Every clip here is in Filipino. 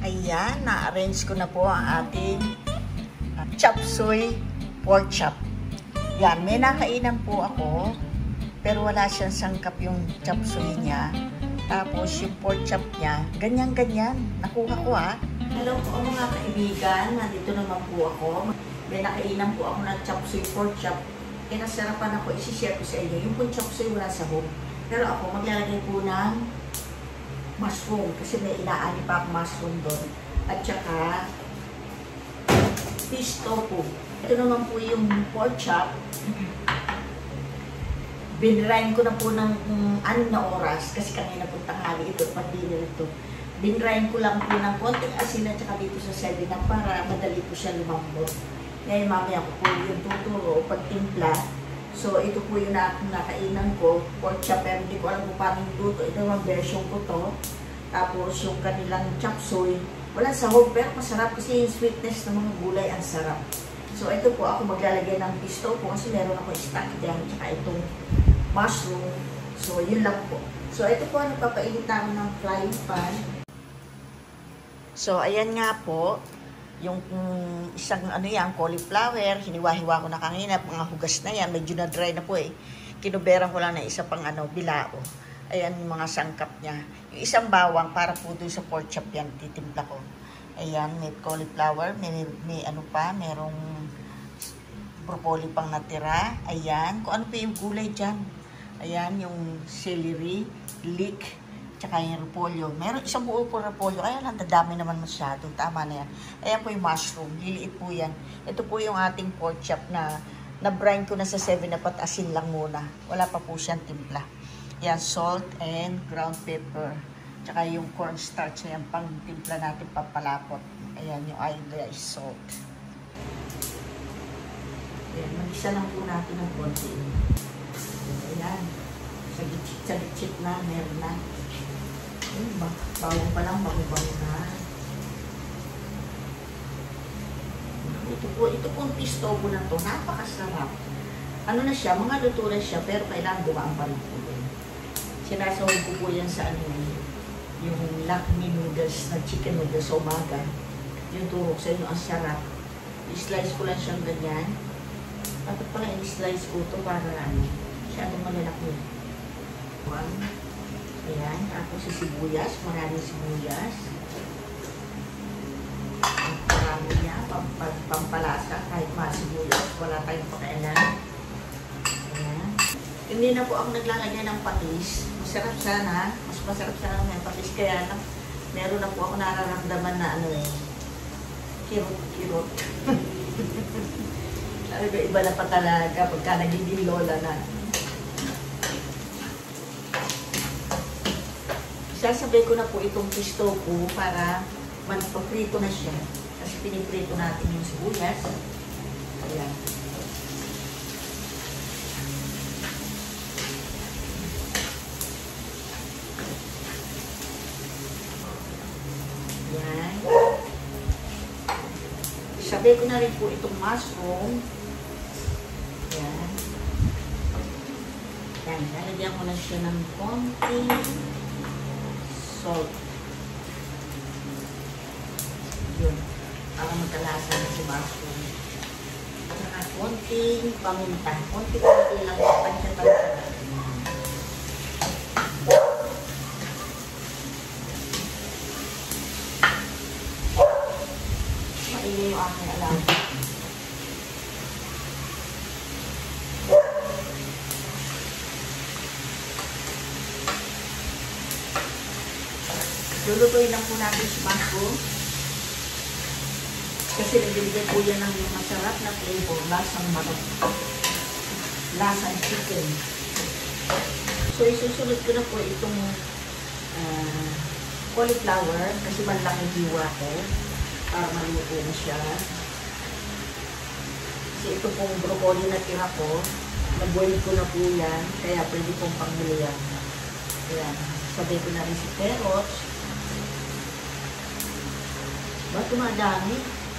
Ayan, na-arrange ko na po ang ating chop suey pork chop. Yan, may nakainan po ako, pero wala siyang sangkap yung chop suey niya. Tapos yung pork chop niya, ganyan-ganyan. Nakuha ko Hello po mga kaibigan, nandito naman po ako. May nakainan po ako ng chop suey pork chop. Kinasarapan ako, isi-share ko sa inyo. Yung chop suey wala sa home. Pero ako maglalagay po ng mushroom kasi may inaani pa akong mushroom doon. At saka fish tofu. Ito naman po yung pork chop. Binrain ko na po ng 6 na oras kasi kanina po tanghali ito, pag-dinner ito. Binrain ko lang po ng konting asin at saka dito sa 7-up para madali po siya lumambot. Ngayon mamaya ko po yung tuturo pagtimpla. So ito po yung nakainan ko, pork chop, pero hindi ko alam kung paano luto. Ito yung version ko to. Tapos yung kanilang chop suey, wala sahog pero masarap kasi yung sweetness ng mga gulay ang sarap. So ito po ako maglalagay ng fish tofu kasi meron ako stock dyan, tsaka itong mushroom. So yun lang po. So ito po nagpapainit na ako ng frying pan. So ayan nga po, yung isang cauliflower, hiniwa-hiwa ko na kanina, mga hugas na yan, medyo na dry na po Kinuberan ko lang na isa pang bilao. Ayan yung mga sangkap niya. Yung isang bawang para po doon sa pork chop yan, titimpla ko. Ayan, may cauliflower, may merong broccoli pang natira. Ayan, kung ano pa yung gulay dyan. Ayan, yung celery, leek, tsaka yung repolyo. Meron isang buo po repolyo. Ayan lang, dadami naman masyado. Tama na yan. Ayan po yung mushroom. Liliit po yan. Ito po yung ating pork chop na brine ko na sa 7-up at asin lang muna. Wala pa po siyang timpla. Yan, salt and ground pepper. Tsaka yung cornstarch na yan, pang timpla natin papalapot. Ayan, yung iodized salt. Ayan, mag-isa lang po natin ng konti. Ayan, sa gitsit na, meron na. Bawang pa lang, bango-bango na. Ito pong fish tofu na to, napakasarap. Ano na siya, mga luto na siya, pero kailangan dumaan pa rin po yun. Sinasawag ko po yan sa yung lakmi noodles na chicken noodles sa umaga. Yung turok sa inyo, ang sarap. I-slice ko lang siyang ganyan. At pala i-slice ko ito para siyadong malalaki. Ayan, tapos si sibuyas, maraming sibuyas. Ang marami niya, pampalasa, kahit mga sibuyas, wala tayong pakailan. Ayan. Hindi na po ako naglalagay ng patis. Masarap sana, mas masarap sana ng patis, kaya meron na po ako nararamdaman na kirot-kirot. Iba na pa talaga pagka nagiging lola na. Sasabay ko na po itong fish tofu para magpaprito na siya. Kasi piniprito natin yung sibuyas. Ayan. Ayan. Sabay ko na rin po itong mushroom. Ayan. Ayan. Lalagyan ko na siya ng konting salt. Yun. Para magkalasa na si mushroom. At saka konting paminta. Konti-konti lang. Pansya-pansya. Maingay yung aking alam. Lulutuin lang po natin si mushroom. Kasi nagbibigay po yan ng masarap na flavor. Lasang manok. Lasang chicken. So, isusunod ko na po itong cauliflower. Kasi malaking hiwa ko. Para maluto na siya. Kasi ito pong broccoli na tira ko. Nag-boil ko na po yan. Kaya pwede pong panghulihan. Ayan. Sabay ko na rin si carrots. Ba't tumadami?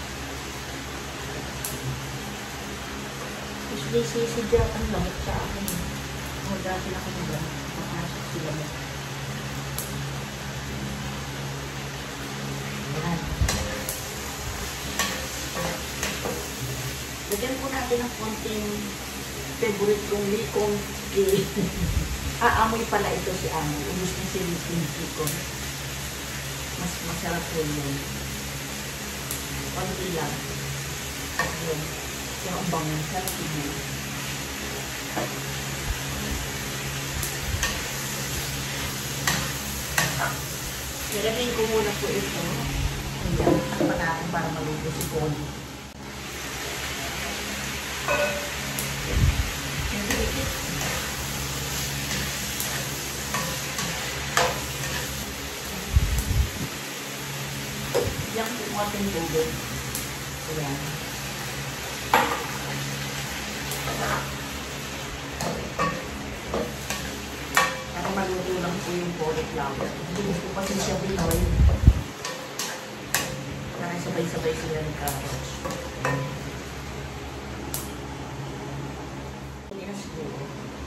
Sisi-sidya ang lamot sa akin. Dati na kami ba? Makasok sila mo. Ayan. Lagyan po natin ng konting favorite kong likong cake. Amoy pala ito si Amo. Ubus na si likong. Mas masarap po yun. Konti lang. Yun. Pero ang bangon. Sarap yun. Nilagay ko muna po ito. Ayan. Takpan natin para maluto si Connie. Yang po ating tubig. Ayan. Para maluto lang po yung cauliflower. Hindi ko kasi siya binoy. Para sabay-sabay sila ng carrots. Hindi na siguro.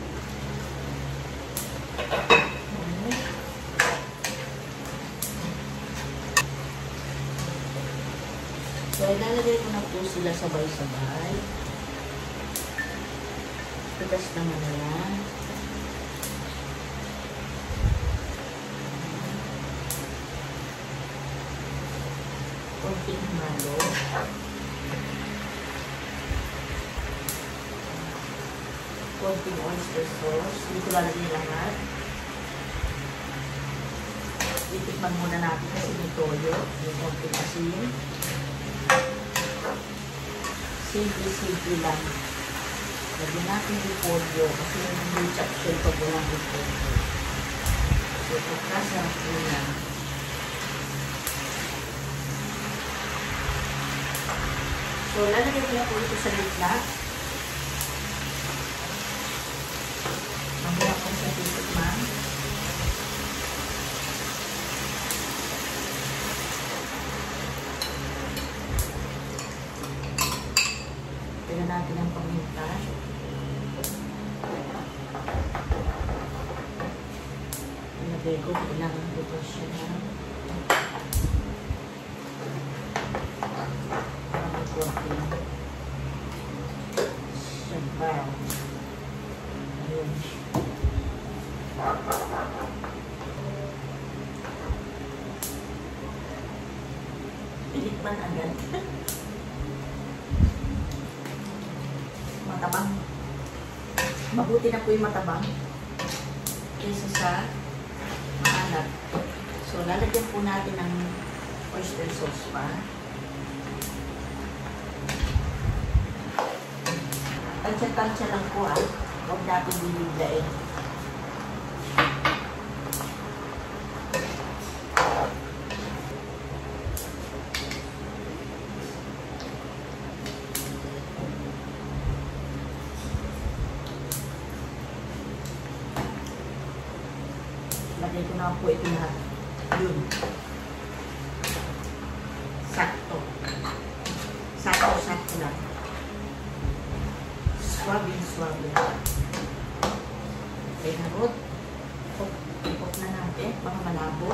So, ilalagay ko na po sila sabay-sabay. Tugas naman na yan. Konting malo. Konting oyster sauce. Hindi ko lalagay lahat. Itikman muna natin kasi may toyo. May konting asin. Simple lang. Lagyan natin yung polio kasi yung chop shell pag walang yung polio. So, pagkasarap po yan. So, lalagyan ko na po ito sa gitna. Mahirap ko sa titikman. Tignan natin ang paminta. Ilagay ko, kailangan ko ito siya na. Parang konting sabaw. Ayun. Pilikman agad. Matabang. Mabuti na po yung matabang kaysa sa maalat. So, lalagyan po natin ng oyster sauce pa. Tansya-tansya lang po huwag natin biniglain. Lagay ko na po ito lahat. Yun. Sakto. Sakto lang. Swabe. Okay, harot. Ipot na natin. Baka malabo.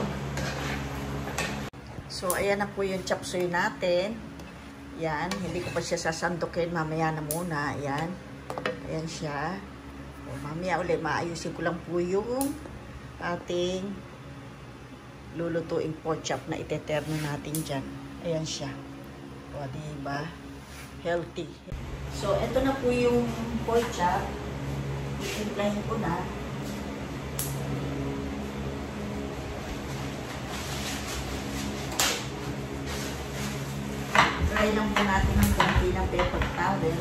So, ayan na po yung chop suey natin. Yan. Hindi ko pa siya sasandukin. Mamaya na muna. Ayan. Ayan siya. O, mamaya ulit. Maayusin ko lang po yung ating lulutuing pork chop na iteterno natin dyan. Ayan siya. O, diba? Healthy. So, ito na po yung pork chop. Itimplahin ko na. Try lang po natin ng konti ng pepper powder.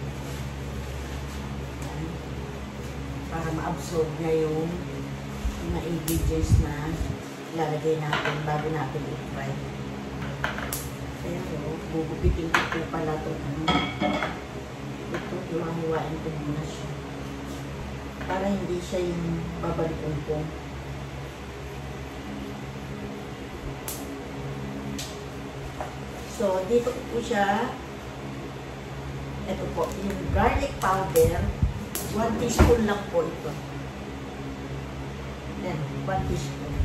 Para ma-absorb niya yung mga ingredients na ilalagay natin bago natin i-fry. Pero, bubupitin ko po pala ito. Ito, hiwa-hiwain ko muna siya. Para hindi siya yung babalikong-pong. So, dito po siya. Ito po, yung garlic powder. 1 teaspoon lang po ito. Then, 1 teaspoon.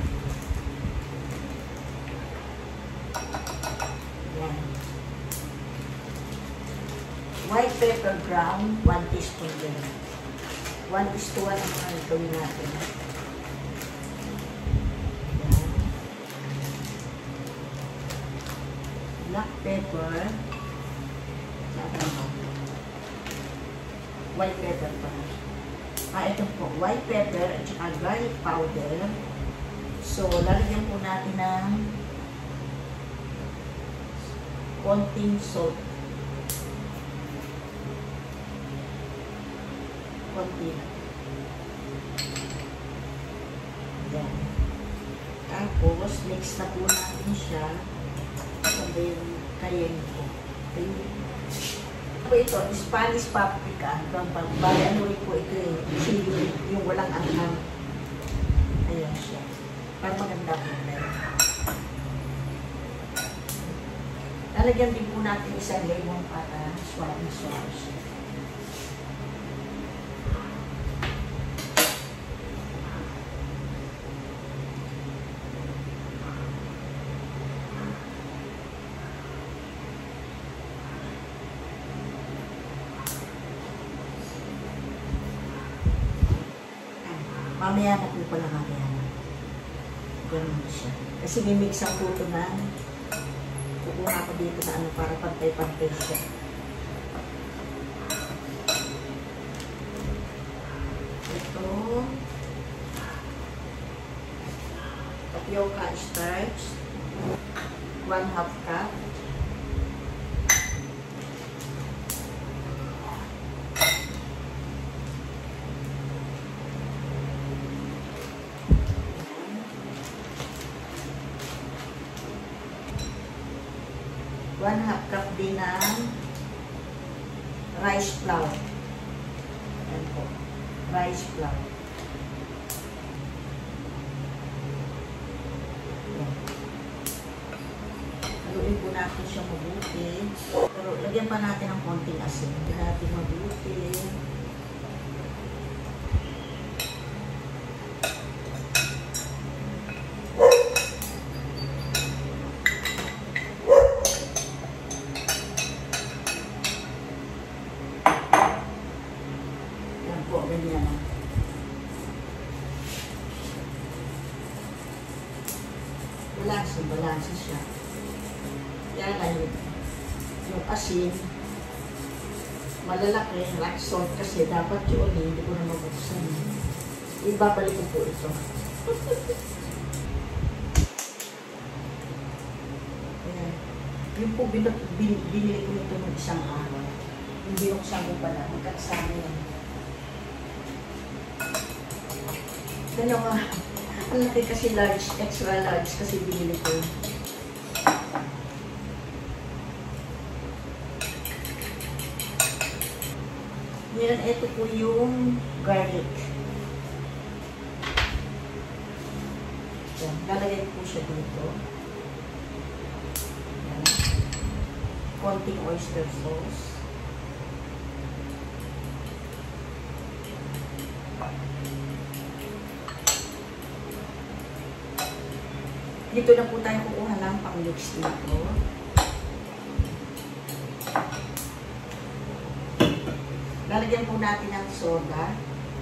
Yan. White pepper ground, 1 teaspoon din. 1:1 ang gawin natin. Yan. Black pepper. White pepper pa. Ito po, white pepper at saka garlic powder. So, lalagyan po natin ng konting salt. Konti. Yan. Tapos, mix na po natin siya. Sabi yung cayenne po. Ito, Spanish paprika. Bali, ano rin po ito eh. Chili, yung walang anghang. Ayan siya. Para maganda po rin. Lalagyan din po natin isang lemon para swab siya. Mamaya na po pala mamaya na. Ganun siya. Kasi may mix ang puto na. Kukuha ko dito sa ano para pantay-pantay siya. Ito. Tapioca starch. 1/2 cup. One-half cup din ng rice flour. Ayan po. Rice flour. Ayan. Haluin po natin siya mabuti. Pero lagyan pa natin ng konting asin. Lagyan natin mabuti. Ganyan na. Balanse siya. Kaya lang yung asin, malalaki, rock salt kasi dapat yun, hindi ko na mabuksan. Ibabalik ko po ito. Ayan. Yung po binili ko nito ng isang araw. Hindi yung sabi pala, magkasama yan. Dalawa. Ang laki kasi large, extra large kasi binili ko. Ngayon, ito po yung garlic. Yan, lalagay po siya dito. Yan. Konting oyster sauce. Dito na po tayo kukuha ng pang-mix dito. Lalagyan po natin ng soda.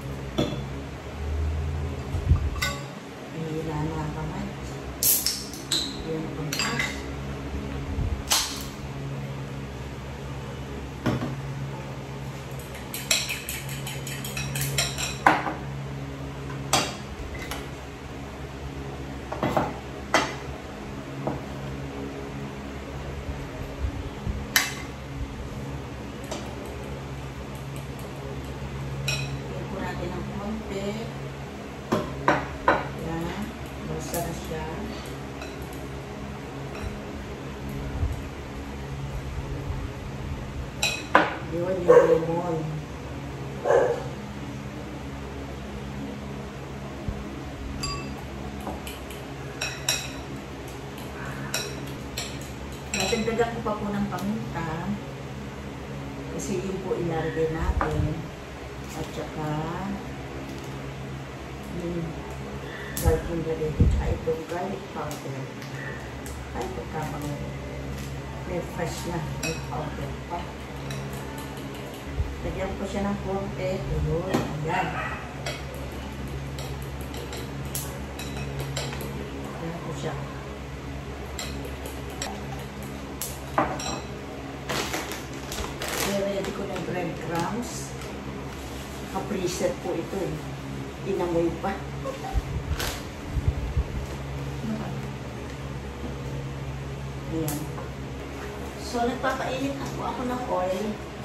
Hihila na kamay. Yan po. Yan. Basta na siya. Yun yung lemon. Natagdagan ko pa po ng paminta. Kasi yun po ilalagay natin. At saka yung garlic bread at saka itong garlic powder. Ay, pagkabang may fresh na garlic powder pa. Lagyan ko siya ng konti. Ayun, ayan. Lagyan ko siya. I-ready ko ng breadcrumbs. Naka-preset po ito eh. Inamoy pa. Ayan. So, nagpapainit ako ng oil.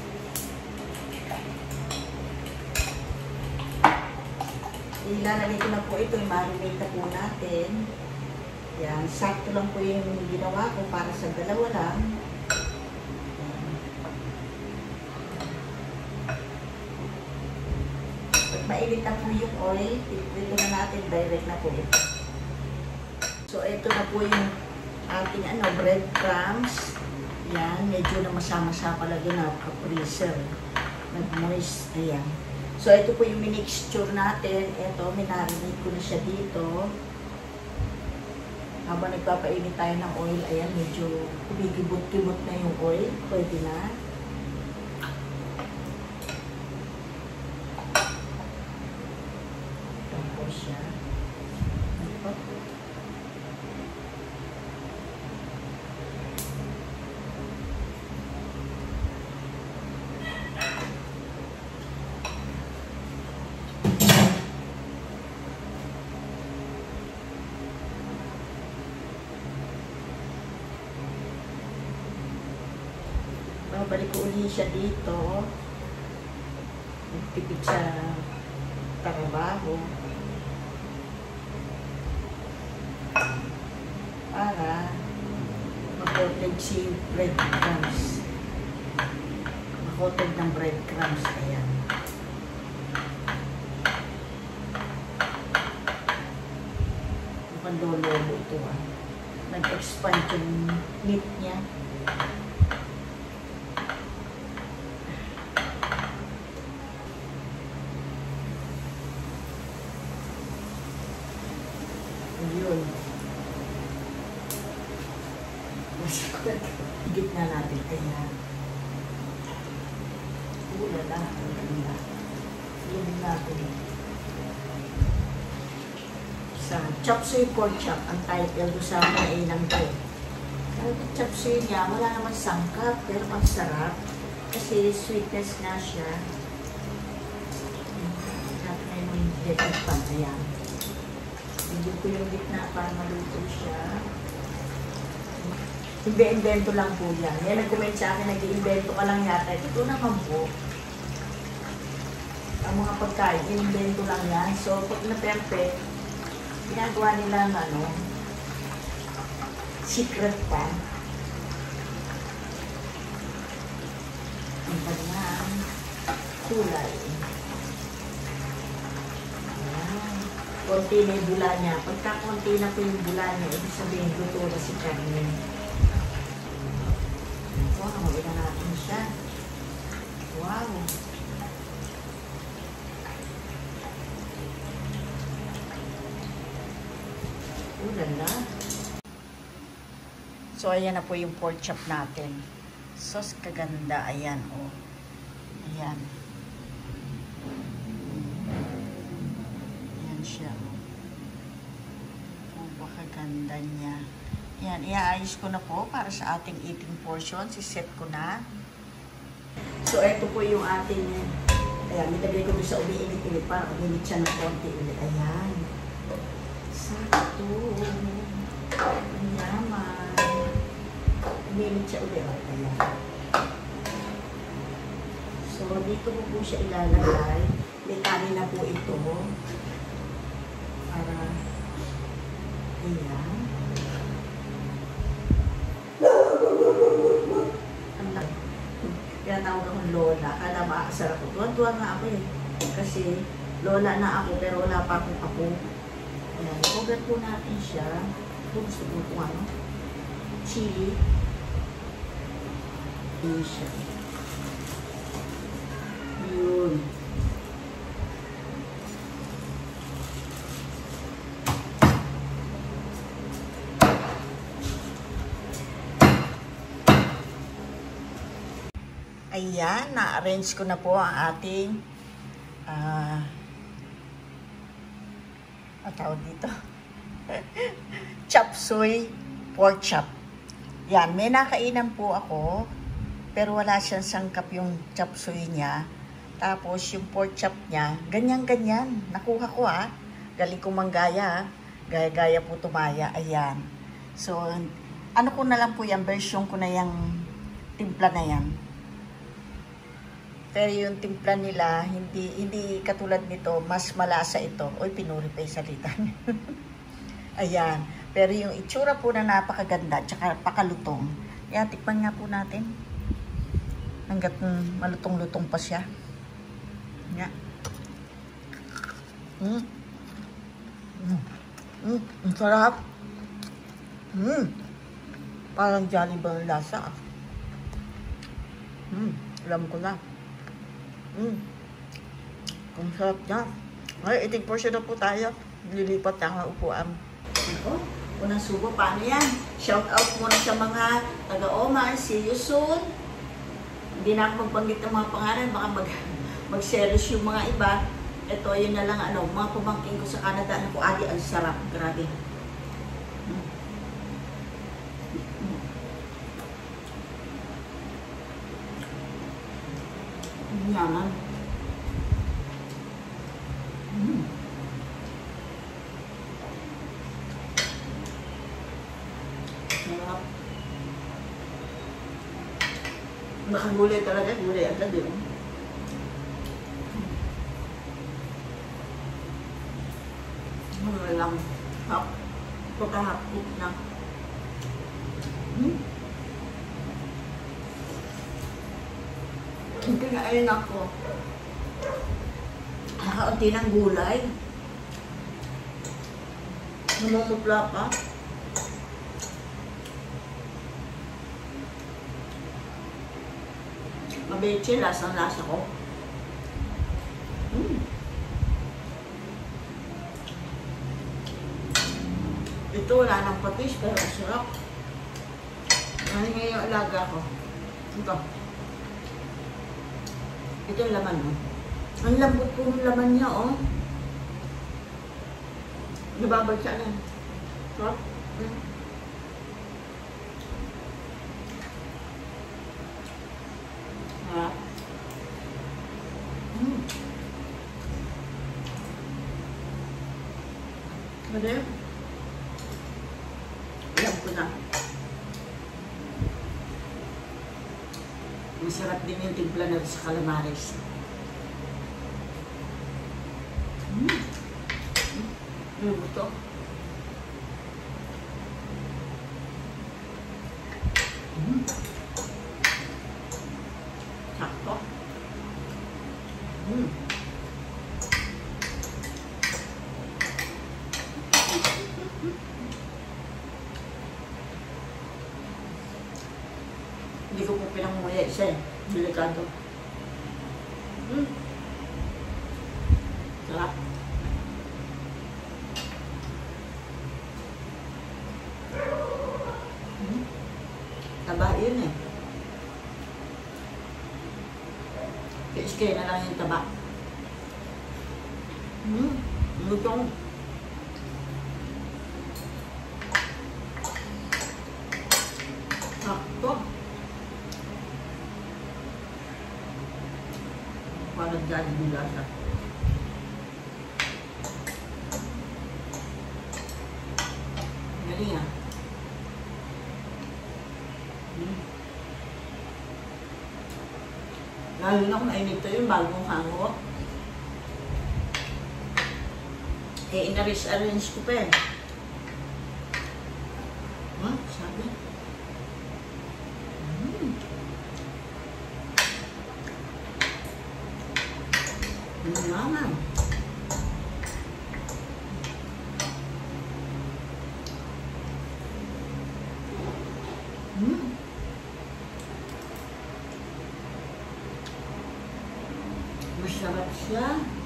Ilalagay ko na po ito, i-marinate na po natin. Yan, sakto lang po yung ginawa ko para sa dalawa lang. Pag mainit na po yung oil, dito na natin, direct na po ito. So, ito na po yung ating breadcrumbs. Yan, medyo na masama-sama pala doon na freezer. Nag-moist, ayan. So, ito po yung minixture natin. Ito, minarinate ko na siya dito. Habang nagpapainit tayo ng oil, ayan, medyo kumikibot-kibot na yung oil. Pwede na. Tapos siya. Babalik ko ulit siya dito. Nagtipid sa trabaho. Para makoteg si breadcrumbs. Makoteg ng breadcrumbs. Ayan. Mukhang lolobo ito ah. Nag-expand yung meat niya. Yun. Gitna natin. Ayan. Ulala. Ulala. Yun natin. Sa chop suey pork chop, ang title sa mainang ko. Ang chop suey niya, wala naman sangkap, pero ang sarap. Kasi sweetness na siya. Natin na yung dekad pa. Ayan. Hindi ko yung gitna para maluto siya. Ibe-invento lang po yan. Yan nag-comment sa akin, nag-i-invento ka lang yata. Ito naman po. Ang mga pagkain, invento lang yan. So, pag na-perfect, ginagawa nila secret pa. Ang kanyang kulay. Konti na yung bula niya. Pagka konti na po yung bula niya, ibig sabihin luto na si karne. Wow, mabila natin siya. Wow. Ulala. So, ayan na po yung pork chop natin. Sos kaganda. Ayan, oh. Ayan. Siya. Oh, baka ganda niya. Yan, iaayos ko na po para sa ating eating portion. Siset ko na. So, ito po yung ating, ayan, nilagay ko doon sa umiinit-init para uminit siya ng konti ulit. Ayan. Sakto. Ang yaman. Uminit siya ulit. Ayan. So, dito ko po siya ilalagay. May kanin na po ito. Para, ayan. Kaya tawag akong Lola. Kala maakasar ako. Tuwan-tuwa nga ako eh. Kasi, Lola na ako, pero wala pa akong apo. Ayan. Ugat po natin siya. Ito gusto ko kung chili. Ayan siya. Yun. Ayan, na-arrange ko na po ang ating tawag dito chop suey pork chop. Yan, may nakainan po ako pero wala siyang sangkap yung chop suey niya. Tapos yung pork chop niya, ganyan-ganyan. Nakuha ko galing kong manggaya. Gaya-gaya po tumaya. Ayan. So, ano ko na lang po yan, version ko na yung timpla na yan. Pero yung timpla nila, hindi katulad nito, mas malasa ito. Uy, pinuri pa yung salita. Ayan. Pero yung itsura po na napakaganda, tsaka pakalutong. Yan, tikman nga po natin. Hanggat malutong-lutong pa siya. Yan. Ang sarap. Parang Jollibee ang lasa. Alam ko na. Ang sarap niya. Ay, eating portion na po tayo. Lilipat na ang upuan. Ako, unang subo, paano yan? Shout out muna sa mga taga-Oman. See you soon. Hindi na ako magbanggit ng mga pangalan. Baka mag-selos yung mga iba. Ito, yun na lang, mga pumangking ko sa Canada. Ano po, adi, ang sarap. Grabe. Yaman. Sarap. Nakagulay talaga, gulay agad yun. Lang. Hap. Pagkahapit na. Kinain ako. Kaunti ng gulay. Namumutla pa. Mabeche, lasang-lasa ko. Ito, wala nang patis, pero sarap. Ano nga yung alaga ko? Ito. Ito yung laman, Ang lambot po ng laman niya, Nababagsa na. Sarap. Sarap. Madam. Alam ko na. Masarap din yung timpla na sa calamares. Ano ito? Sakto. Hindi ko po pinanguya isa delikado. Sarap. Taba yun PSK na lang yung taba. Lutong. Sakto. Parang dyan yung lasa. Galing Lalo na kung mainit to yung bagong hango. Inaris-arrange ko pa Sabi? Naman. Masarap siya.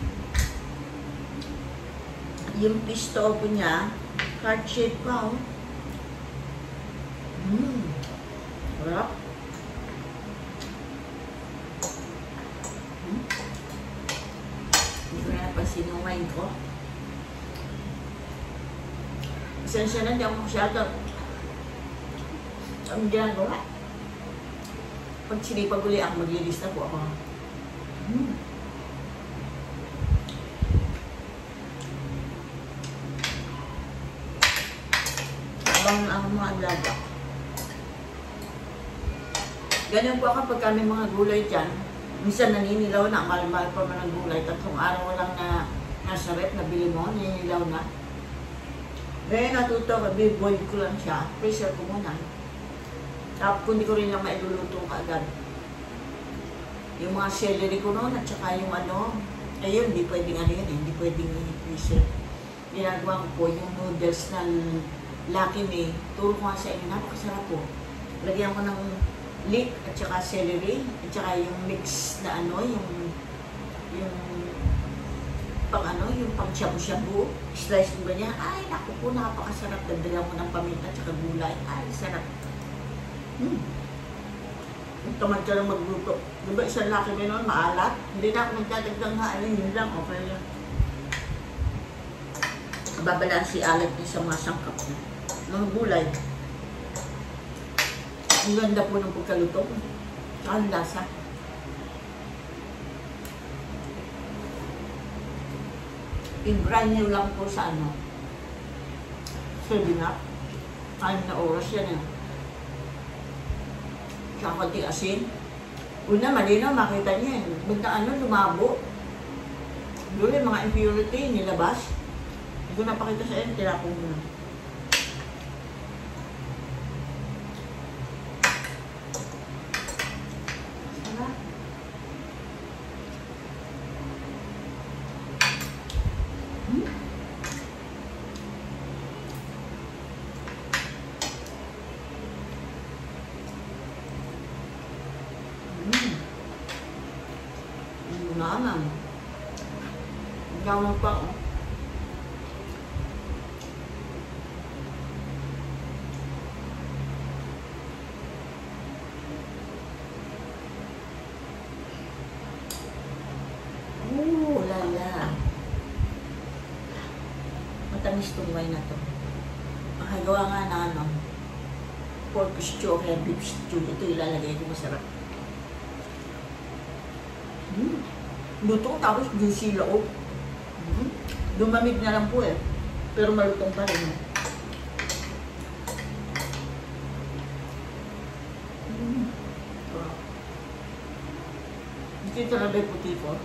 Yung pisto niya, heart shape pa Sarap. kinain ko. Pasensya na, hindi ako masyado ang ginagawa. Pag sinipag uli ako, maglilista po ako. Abang ang mga alaga. Ganyan po kapag kami mga gulay dyan. Minsan naninilaw na, mahal-mahal pa man ang gulay. 3 araw lang na nasa rep, nabili mo, naninilaw na. Ngayon natuto ko, boil ko lang siya. Pressure ko muna. Tapos kundi ko rin lang mailuluto kaagad. Yung mga celery ko noon at saka yung ano, ayun, hindi pwedeng ano yun eh, hindi pwedeng i-freezer. Ginagawa ko po yung noodles ng Lucky May. Turo ko nga sa inyo, napakasarap po. Lagyan ko ng leek at saka celery at saka yung mix na ano, yung pang ano, yung pang shabu-shabu. Slice mo ba niya? Ay, naku po, napakasarap. Dagdagan mo ng paminta at saka gulay. Ay, sarap. Kung tamad ka lang magluto. Diba isang Lucky May noon, maalat? Hindi na ako magdadagdag nga, ano, yun lang, okay lang. Babalansi alat niya sa mga sangkap niya. Mga gulay. Ang ganda po ng pagkaluto. Ang lasa. I-brine nyo lang po sa ano. 7 up. 5 na oras yan eh. Tsaka konti asin. Una, malinaw, makita niya eh. Basta ano, lumabo. Doon yung mga impurity, nilabas. Hindi ko napakita sa inyo, tinapong mo na. Sarap. Naman. Gawin pa ako. Lala. Matamis itong wine na to. Makagawa nga na ano, pork stew kaya beef stew. Ito ilalagay ko, masarap. Lutong tapos juicy loob. Lumamig na lang po eh. Pero malutong pa rin. Hindi talaga yung puti ko.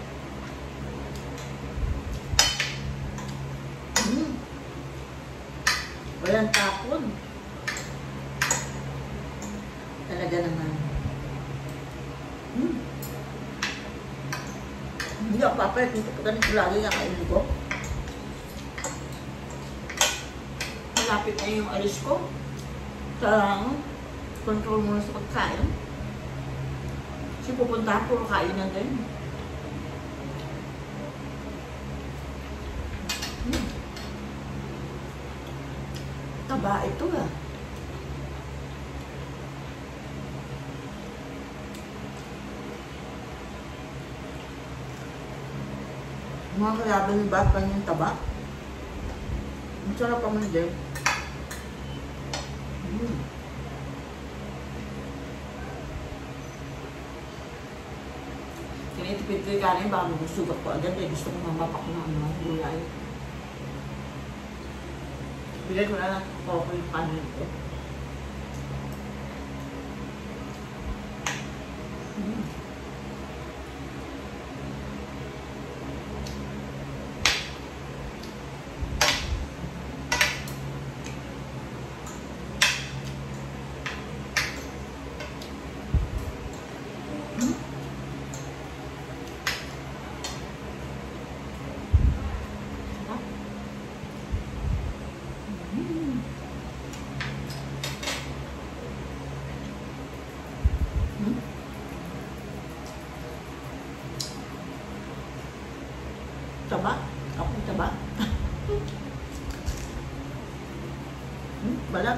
Walang tapon. Talaga naman. Hindi ako papalit. Hindi ko ganito lagi ang kainin ko. Malapit na yung alis ko. Sa control muna sa pagkain. Kasi pupunta puro kainan din. Taba ito ah. Mga kalaban yung bata yung taba. Ang sarap pa man din. Tinitipid ko yung kanin, baka magsusugat ko agad eh. Gusto ko mamapak na ano, gulay. Bigay ko na lang ko yung kanin ko. Taba? Ako taba? Balat?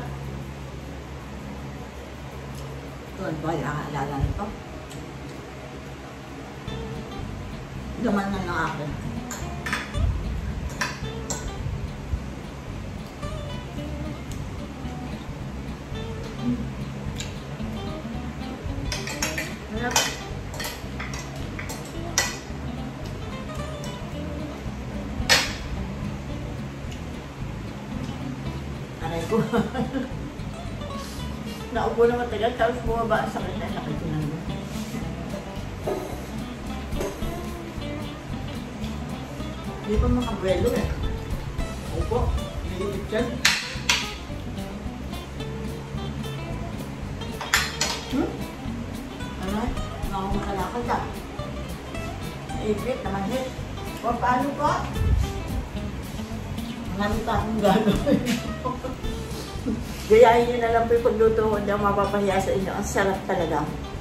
Ito ano ba? Iaalala nito? Laman na ng akin. naupo. Naupo na matagal, tapos bumaba sa kanya, nakitinan mo. Hindi pa makabuelo eh. Opo, nilipit yan. Ano? Nakamakalakad ka. Naipit, namanhit. O, paano po? Marami pa akong gagawin. Gayahin nyo na lang po yung pagluto ko. Hindi ako mapapahiya sa inyo. Ang sarap talaga.